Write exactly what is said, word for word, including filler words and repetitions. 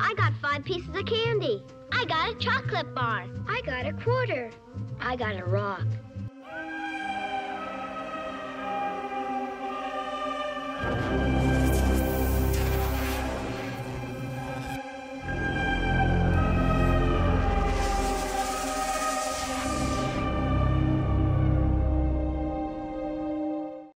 I got five pieces of candy. I got a chocolate bar. I got a quarter. I got a rock.